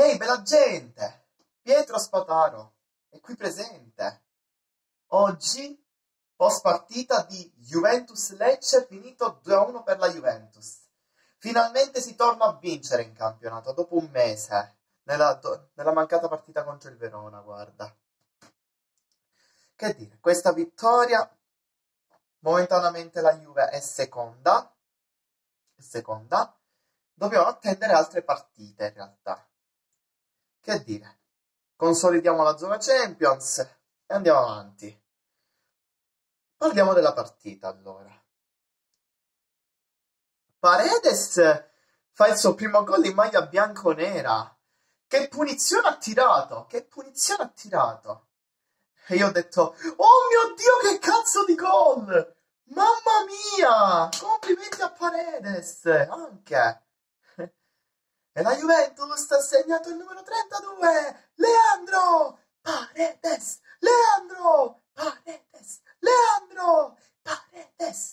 Ehi, bella gente! Pietro Spataro è qui presente. Oggi, post partita di Juventus-Lecce, finito 2-1 per la Juventus. Finalmente si torna a vincere in campionato dopo un mese, nella mancata partita contro il Verona, guarda. Che dire, questa vittoria, momentaneamente la Juve è seconda. Dobbiamo attendere altre partite in realtà. Che dire, consolidiamo la zona Champions e andiamo avanti. Parliamo della partita allora. Paredes fa il suo primo gol in maglia bianconera. Che punizione ha tirato! Che punizione ha tirato! E io ho detto, oh mio Dio, che cazzo di gol! Mamma mia! Complimenti a Paredes! Anche! E la Juventus ha segnato il numero 32! Leandro! Paredes! Leandro! Paredes! Leandro! Paredes!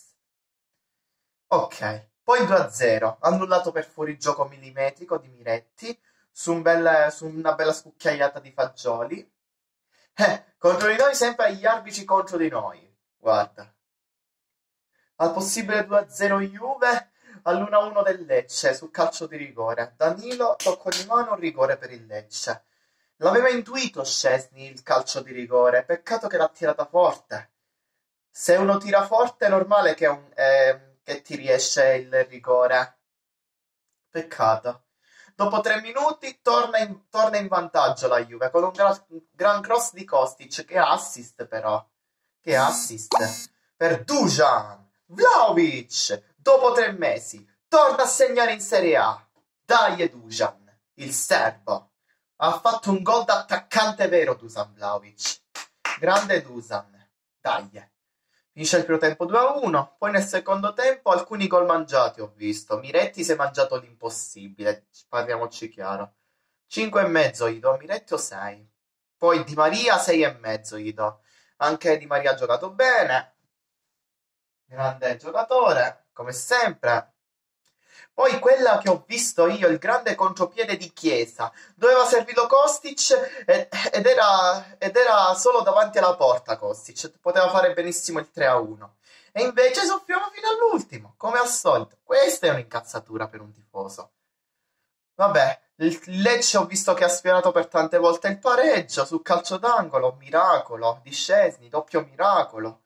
Ok, poi 2-0, annullato per fuorigioco millimetrico di Miretti su una bella scucchiaiata di Fagioli. Contro di noi sempre gli arbitri contro di noi. Guarda. Al possibile 2-0 Juve, all'1-1 del Lecce su calcio di rigore. Danilo, tocco di mano, rigore per il Lecce. L'aveva intuito Szczesny il calcio di rigore, peccato che l'ha tirata forte. Se uno tira forte è normale che ti riesce il rigore. Peccato. Dopo 3 minuti torna in vantaggio la Juve con un gran cross di Kostic. Che assist però. Che assist. Per Dusan. Vlahovic, dopo 3 mesi, torna a segnare in Serie A. Dai Dusan, il serbo. Ha fatto un gol da attaccante vero Dusan Vlahovic. Grande Dusan. Dai. Finisce il primo tempo 2-1, poi nel secondo tempo alcuni gol mangiati ho visto. Miretti si è mangiato l'impossibile, parliamoci chiaro. 5,5 gli do, Miretti o 6. Poi Di Maria 6,5 gli do. Anche Di Maria ha giocato bene. Grande giocatore, come sempre. Poi quella che ho visto io, il grande contropiede di Chiesa. Doveva servirlo Kostic ed era solo davanti alla porta Kostic. Poteva fare benissimo il 3-1. E invece soffiamo fino all'ultimo, come al solito. Questa è un'incazzatura per un tifoso. Vabbè, il Lecce ho visto che ha sfiorato per tante volte il pareggio su calcio d'angolo. Miracolo di Szczesny, doppio miracolo.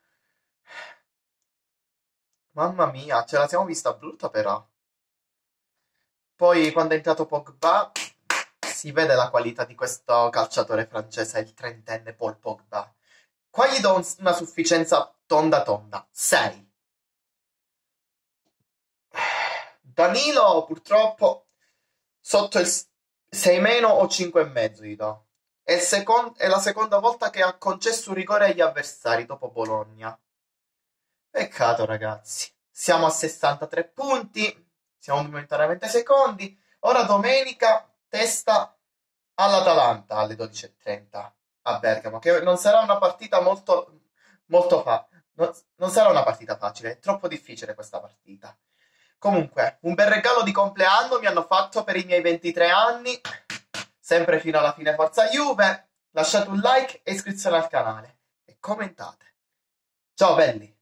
Mamma mia, ce la siamo vista brutta però. Poi quando è entrato Pogba si vede la qualità di questo calciatore francese, il trentenne Paul Pogba. Qua gli do una sufficienza tonda, 6. Danilo purtroppo sotto il 6 meno o 5,5 gli do. È la seconda volta che ha concesso un rigore agli avversari dopo Bologna. Peccato ragazzi. Siamo a 63 punti. Siamo momentaneamente secondi. Ora domenica testa all'Atalanta alle 12:30 a Bergamo, che non sarà una partita non sarà una partita facile, è troppo difficile questa partita. Comunque, un bel regalo di compleanno mi hanno fatto per i miei 23 anni, sempre fino alla fine forza Juve. Lasciate un like e iscrizione al canale e commentate. Ciao belli!